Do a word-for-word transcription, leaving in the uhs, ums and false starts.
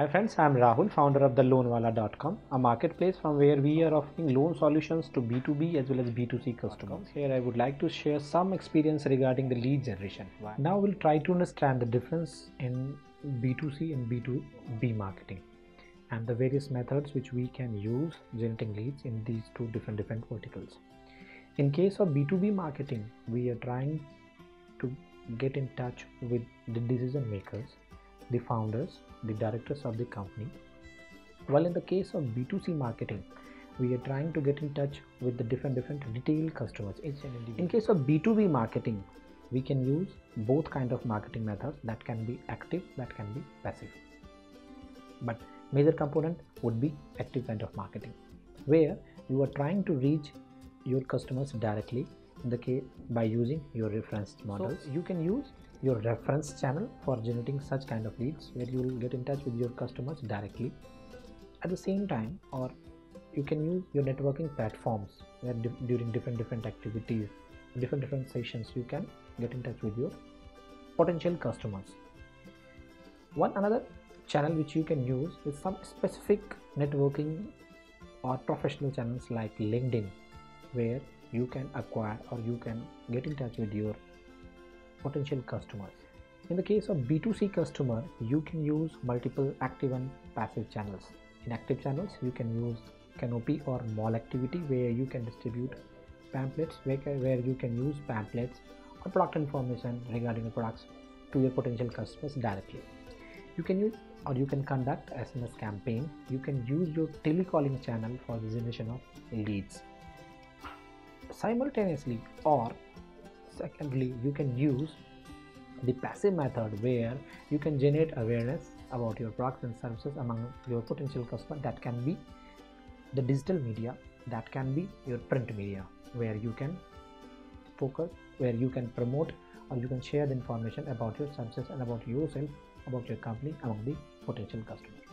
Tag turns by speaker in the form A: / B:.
A: Hi friends, I am Rahul, founder of the Loanwala dot com, a marketplace from where we are offering loan solutions to B two B as well as B two C customers. Here I would like to share some experience regarding the lead generation. Now we'll try to understand the difference in B two C and B two B marketing and the various methods which we can use generating leads in these two different different verticals. In case of B two B marketing, we are trying to get in touch with the decision makers, the founders, the directors of the company. While in the case of B two C marketing, we are trying to get in touch with the different different retail customers. In case of B two B marketing, we can use both kind of marketing methods that can be active, that can be passive. But major component would be active kind of marketing, where you are trying to reach your customers directly in the case by using your reference models. So you can use your reference channel for generating such kind of leads where you will get in touch with your customers directly. At the same time, or you can use your networking platforms where di during different different activities, different different sessions, you can get in touch with your potential customers. One another channel which you can use is some specific networking or professional channels like LinkedIn, where you can acquire or you can get in touch with your potential customers. In the case of B two C customer, you can use multiple active and passive channels. In active channels, you can use canopy or mall activity, where you can distribute pamphlets, where, where you can use pamphlets or product information regarding the products to your potential customers directly. You can use or you can conduct S M S campaign. You can use your telecalling channel for the generation of leads. Simultaneously, or secondly, you can use the passive method, where you can generate awareness about your products and services among your potential customer. That can be the digital media, that can be your print media, where you can focus, where you can promote or you can share the information about your services and about yourself, about your company among the potential customers.